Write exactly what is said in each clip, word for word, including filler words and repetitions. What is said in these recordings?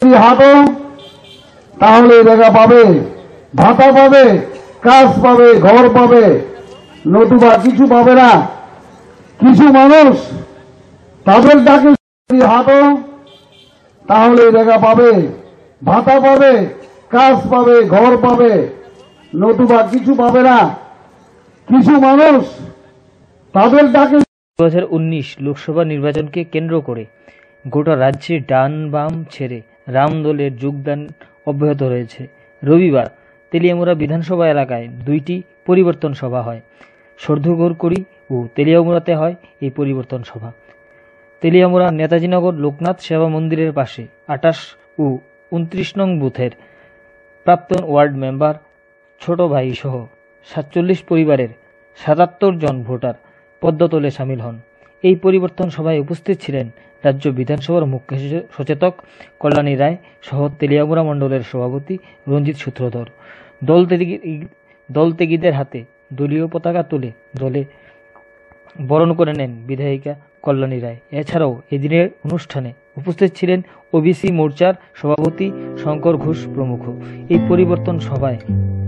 হাঁটো তাহলে দেখা পাবে, ভাতা পাবে, কাজ পাবে, ঘর পাবে, নতুবা কিছু পাবে না। কিছু মানুষ তাদের ডাকে হাঁটো তাহলে দেখা পাবে, ভাতা পাবে, কাজ পাবে, ঘর পাবে, নতুবা কিছু পাবে না। কিছু মানুষ তাদের ডাকে দু হাজার উনিশ লোকসভা নির্বাচনকে কেন্দ্র করে গোটা রাজ্যে ডান বাম ছেড়ে রাম দলের যোগদান অব্যাহত রয়েছে। রবিবার তেলিয়ামুড়া বিধানসভা এলাকায় দুইটি পরিবর্তন সভা হয়। সর্ধুগড়কড়ি ও তেলিয়ামুড়াতে হয় এই পরিবর্তন সভা। তেলিয়ামুড়া নেতাজিনগর লোকনাথ সেবা মন্দিরের পাশে আটাশ ও উনত্রিশ নং বুথের প্রাক্তন ওয়ার্ড মেম্বার ছোট ভাই সহ সাতচল্লিশ পরিবারের সাতাত্তর জন ভোটার পদ্মতলে সামিল হন। এই পরিবর্তন সভায় উপস্থিত ছিলেন রাজ্য বিধানসভার মুখ্য সচেতক কল্যাণী রায় সহ তেলিয়ামুড়া মণ্ডলের সভাপতি রঞ্জিত সূত্রধর। দল দল ত্যাগীদের হাতে দলীয় পতাকা তুলে দলে বরণ করে নেন বিধায়িকা কল্যাণী রায়। এছাড়াও এদিনের অনুষ্ঠানে উপস্থিত ছিলেন ওবিসি মোর্চার সভাপতি শঙ্কর ঘোষ প্রমুখ। এই পরিবর্তন সভায়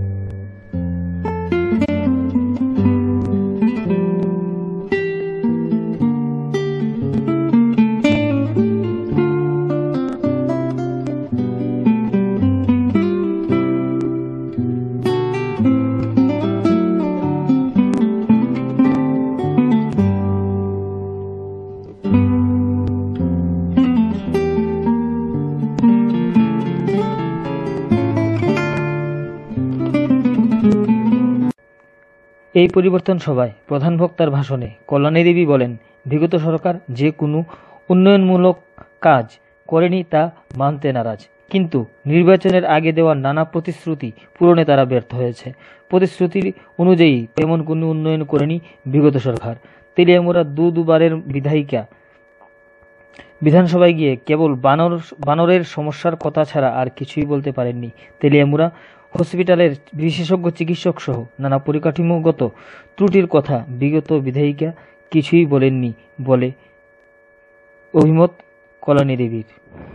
এই পরিবর্তন সভায় প্রধান বক্তার ভাষণে কল্যাণী দেবী বলেন, বিগত সরকার যে কোনো উন্নয়নমূলক কাজ করেনি তা মানতে নারাজ, কিন্তু নির্বাচনের আগে দেওয়া নানা প্রতিশ্রুতি পূরণে তারা ব্যর্থ হয়েছে। প্রতিশ্রুতি অনুযায়ী তেমন কোনো উন্নয়ন করেনি বিগত সরকার। তেলিয়ামুড়া দু দুবারের বিধায়িকা বিধানসভায় গিয়ে কেবল বানর বানরের সমস্যার কথা ছাড়া আর কিছুই বলতে পারেননি। তেলিয়ামুড়া হসপিটালের বিশেষজ্ঞ চিকিৎসক সহ নানা পরিকাঠামোগত ত্রুটির কথা বিগত বিধায়িকা কিছুই বলেননি বলে অভিমত কল্যাণী দেবীর।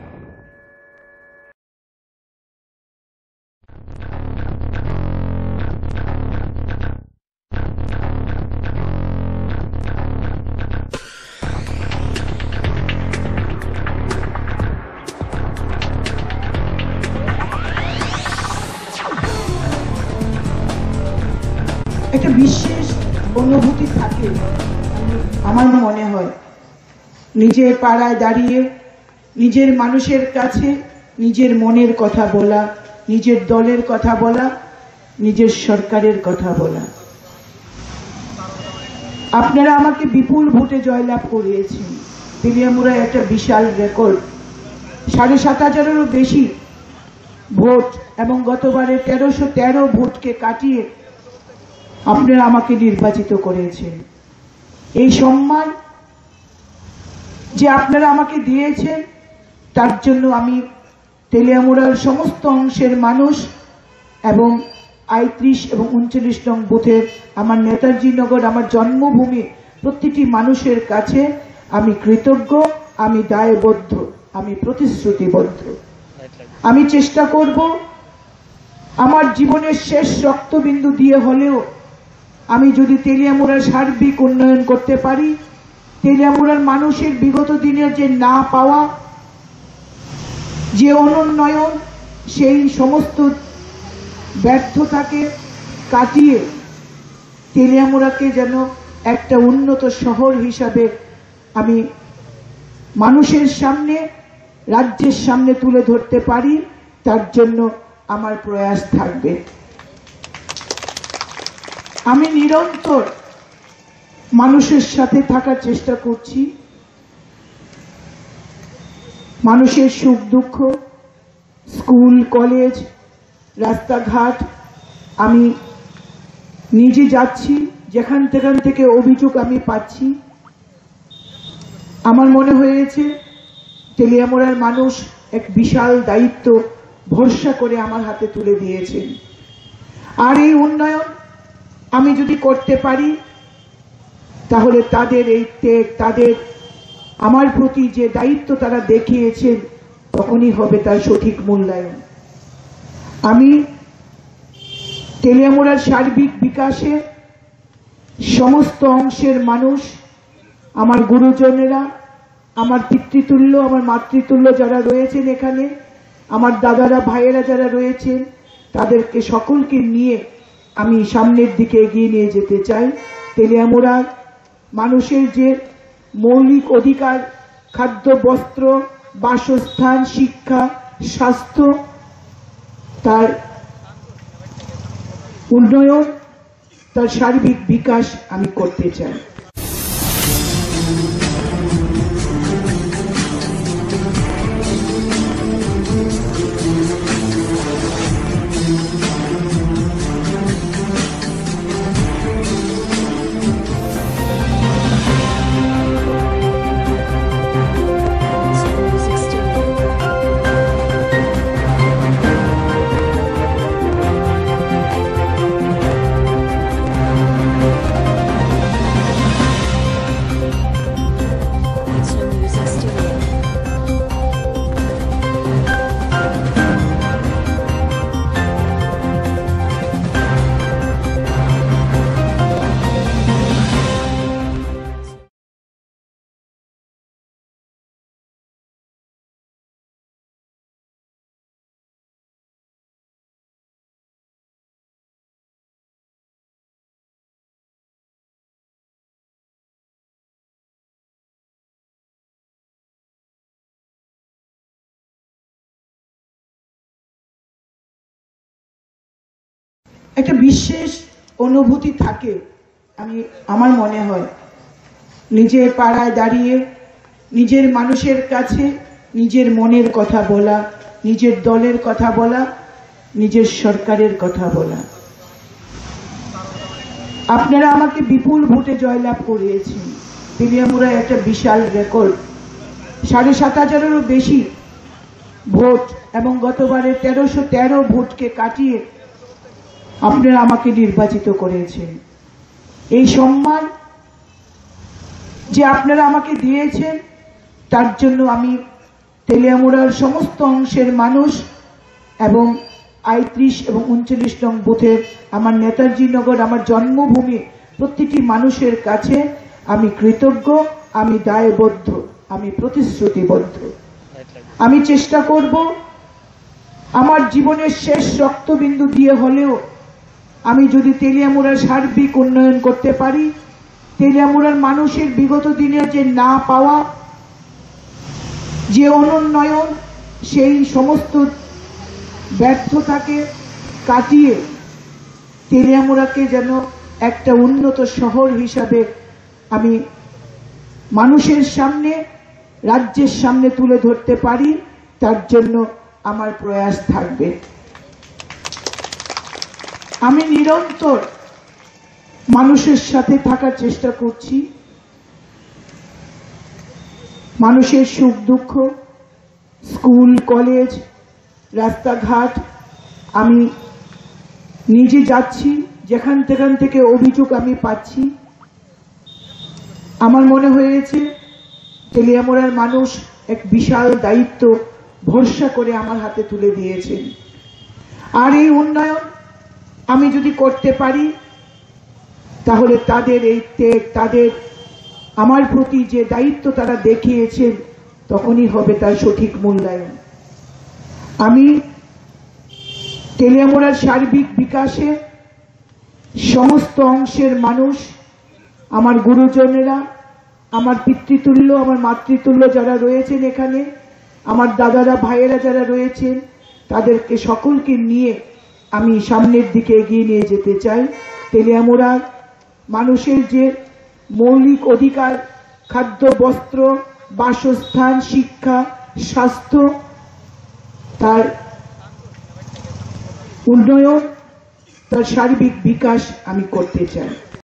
একটা বিশেষ অনুভূতি থাকে আমার মনে হয়, নিজের পাড়ায় দাঁড়িয়ে নিজের মানুষের কাছে নিজের মনের কথা বলা, নিজের দলের কথা বলা, নিজের সরকারের কথা বলা। আপনারা আমাকে বিপুল ভোটে জয়লাভ করিয়েছেন। তেলিয়ামুড়ায় একটা বিশাল রেকর্ড, সাড়ে সাত হাজারেরও বেশি ভোট এবং গতবারে তেরোশো তেরো ভোটকে কাটিয়ে আপনারা আমাকে নির্বাচিত করেছেন। এই সম্মান যে আপনারা আমাকে দিয়েছেন তার জন্য আমি তেলিয়ামুড়ার সমস্ত অংশের মানুষ এবং আটত্রিশ এবং উনচল্লিশ নং বুথের আমার নেতাজি নগর, আমার জন্মভূমি প্রতিটি মানুষের কাছে আমি কৃতজ্ঞ, আমি দায়বদ্ধ, আমি প্রতিশ্রুতিবদ্ধ। আমি চেষ্টা করব আমার জীবনের শেষ রক্তবিন্দু দিয়ে হলেও আমি যদি তেলিয়ামুড়ার সার্বিক উন্নয়ন করতে পারি, তেলিয়ামুড়ার মানুষের বিগত দিনের যে না পাওয়া, যে অনুন্নয়ন, সেই সমস্ত ব্যর্থতাকে কাটিয়ে তেলিয়ামুড়াকে যেন একটা উন্নত শহর হিসাবে আমি মানুষের সামনে, রাজ্যের সামনে তুলে ধরতে পারি, তার জন্য আমার প্রয়াস থাকবে। আমি নিরন্তর মানুষের সাথে থাকার চেষ্টা করছি, মানুষের সুখ দুঃখ, স্কুল কলেজ রাস্তাঘাট আমি নিজে যাচ্ছি, যেখান যেখান থেকে অভিযোগ আমি পাচ্ছি। আমার মনে হয়েছে তেলিয়ামুড়ার মানুষ এক বিশাল দায়িত্ব ভরসা করে আমার হাতে তুলে দিয়েছেন, আর এই উন্নয়ন আমি যদি করতে পারি তাহলে তাদের এই ত্যাগ, তাদের আমার প্রতি যে দায়িত্ব তারা দেখিয়েছেন, তখনই হবে তার সঠিক মূল্যায়ন। আমি তেলিয়ামুড়ার সার্বিক বিকাশে সমস্ত অংশের মানুষ, আমার গুরুজনেরা, আমার পিতৃতুল্য, আমার মাতৃতুল্য যারা রয়েছেন এখানে, আমার দাদারা ভাইয়েরা যারা রয়েছেন, তাদেরকে সকলকে নিয়ে আমি সামনের দিকে এগিয়ে নিয়ে যেতে চাই। তেলিয়ামুড়ার মানুষের যে মৌলিক অধিকার, খাদ্য, বস্ত্র, বাসস্থান, শিক্ষা, স্বাস্থ্য, তার উন্নয়ন, তার সার্বিক বিকাশ আমি করতে চাই। একটা বিশেষ অনুভূতি থাকে, আমি আমার মনে হয় নিজের পাড়ায় দাঁড়িয়ে নিজের মানুষের কাছে নিজের মনের কথা বলা, নিজের দলের কথা বলা, নিজের সরকারের কথা বলা। আপনারা আমাকে বিপুল ভোটে জয়লাভ করিয়েছেন। তেলিয়ামুড়ায় একটা বিশাল রেকর্ড, সাড়ে সাত হাজারেরও বেশি ভোট এবং গতবারের তেরোশো তেরো ভোটকে কাটিয়ে আপনারা আমাকে নির্বাচিত করেছেন। এই সম্মান যে আপনারা আমাকে দিয়েছেন, তার জন্য আমি তেলিয়ামুড়ার সমস্ত অংশের মানুষ এবং আটত্রিশ এবং উনচল্লিশ নং বুথের আমার নেতাজি নগর, আমার জন্মভূমি, প্রতিটি মানুষের কাছে আমি কৃতজ্ঞ, আমি দায়বদ্ধ, আমি প্রতিশ্রুতিবদ্ধ। আমি চেষ্টা করব আমার জীবনের শেষ রক্তবিন্দু দিয়ে হলেও আমি যদি তেলিয়ামুড়ার সার্বিক উন্নয়ন করতে পারি, তেলিয়ামুড়ার মানুষের বিগত দিনের যে না পাওয়া, যে অনুন্নয়ন, সেই সমস্ত ব্যর্থতাকে কাটিয়ে তেলিয়ামুড়াকে যেন একটা উন্নত শহর হিসাবে আমি মানুষের সামনে, রাজ্যের সামনে তুলে ধরতে পারি, তার জন্য আমার প্রয়াস থাকবে। আমি নিরন্তর মানুষের সাথে থাকার চেষ্টা করছি, মানুষের সুখ দুঃখ, স্কুল, কলেজ, রাস্তাঘাট আমি নিজে যাচ্ছি, যেখান যেখান থেকে অভিযোগ আমি পাচ্ছি। আমার মনে হয়েছে তেলিয়ামুড়ার মানুষ এক বিশাল দায়িত্ব ভরসা করে আমার হাতে তুলে দিয়েছেন। আর এই উন্নয়ন আমি যদি করতে পারি, তাহলে তাদের এই ত্যাগ, তাদের আমার প্রতি যে দায়িত্ব তারা দেখিয়েছেন, তখনই হবে তার সঠিক মূল্যায়ন। আমি তেলিয়ামুড়ার সার্বিক বিকাশে সমস্ত অংশের মানুষ, আমার গুরুজনেরা, আমার পিতৃতুল্য, আমার মাতৃতুল্য যারা রয়েছেন এখানে, আমার দাদারা ভাইয়েরা যারা রয়েছেন, তাদেরকে সকলকে নিয়ে আমি সামনের দিকে এগিয়ে নিয়ে যেতে চাই। তেলিয়ামুড়ার মানুষের যে মৌলিক অধিকার, খাদ্য, বস্ত্র, বাসস্থান, শিক্ষা, স্বাস্থ্য, তার উন্নয়ন, তার সার্বিক বিকাশ আমি করতে চাই।